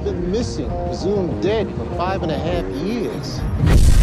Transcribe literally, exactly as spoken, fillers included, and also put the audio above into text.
been missing, presumed dead for five and a half years.